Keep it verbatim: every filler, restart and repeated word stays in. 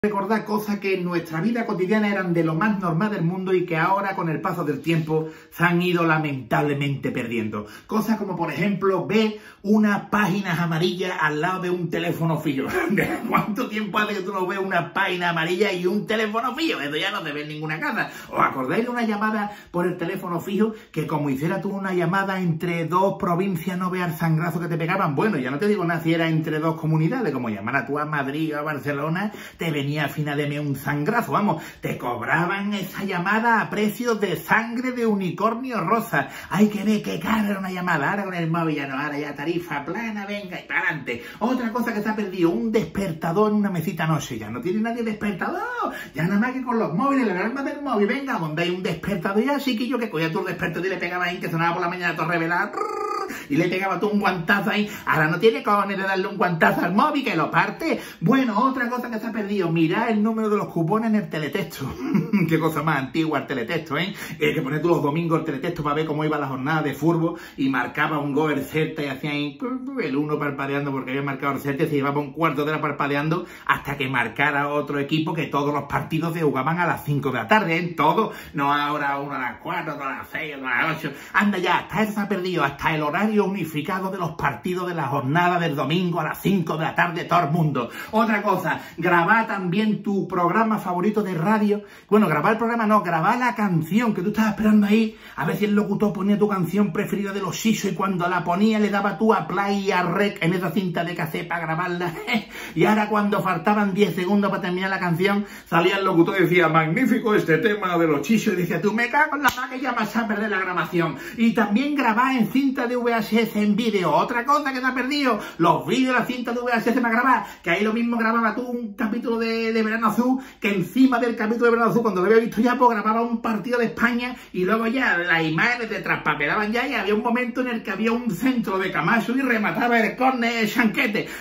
Recordar cosas que en nuestra vida cotidiana eran de lo más normal del mundo y que ahora con el paso del tiempo se han ido lamentablemente perdiendo. Cosas como, por ejemplo, ver unas páginas amarillas al lado de un teléfono fijo. ¿Cuánto tiempo hace que tú no ves una página amarilla y un teléfono fijo? Eso ya no se ve en ninguna casa. ¿Os acordáis de una llamada por el teléfono fijo que como hiciera tú una llamada entre dos provincias no veas el sangrazo que te pegaban? Bueno, ya no te digo nada si era entre dos comunidades, como llamara tú a Madrid o a Barcelona, te venía a final de mes un sangrazo, vamos, te cobraban esa llamada a precios de sangre de unicornio rosa. Hay que ver qué cara era una llamada. Ahora con el móvil ya no, ahora ya tarifa plana, venga y para adelante. Otra cosa que se ha perdido, un despertador en una mesita noche. Ya no tiene nadie despertador, ya nada más que con los móviles, la alarma del móvil, venga, donde hay un despertador ya, chiquillo, que cogía tu despertador y le pegaba ahí, que sonaba por la mañana todo revelado, y le pegaba tú un guantazo ahí. Ahora no tiene cojones de darle un guantazo al móvil que lo parte. Bueno, otra cosa que se ha perdido, mirad el número de los cupones en el teletexto. Qué cosa más antigua el teletexto, ¿eh? Eh, que poner tú los domingos el teletexto para ver cómo iba la jornada de fútbol y marcaba un gol el Celta y hacía ahí el uno parpadeando porque había marcado el Celta y se llevaba un cuarto de hora parpadeando hasta que marcara otro equipo, que todos los partidos se jugaban a las cinco de la tarde, ¿eh? Todo, no ahora uno a las cuatro, otro a las seis, otro a las ocho. Anda ya, hasta eso se ha perdido, hasta el horario unificado de los partidos de la jornada del domingo a las cinco de la tarde, todo el mundo. Otra cosa, grabar también tu programa favorito de radio. Bueno, grabar el programa no, grabar la canción que tú estabas esperando ahí, a ver si el locutor ponía tu canción preferida de los Sisos y cuando la ponía le daba tú a play y a rec en esa cinta de cassette para grabarla. Y ahora cuando faltaban diez segundos para terminar la canción, salía el locutor y decía, magnífico este tema de los Sisos, y decía tú, me cago en la vaca, ya vas a perder la grabación. Y también grabar en cinta de V H S en vídeo. Otra cosa que te ha perdido, los vídeos de la cinta de V H S para grabar, que ahí lo mismo grababa tú un capítulo de, de Verano Azul, que encima del capítulo de Verano Azul, cuando lo había visto ya, pues grababa un partido de España y luego ya las imágenes te traspapelaban ya y había un momento en el que había un centro de Camacho y remataba el córner Chanquete.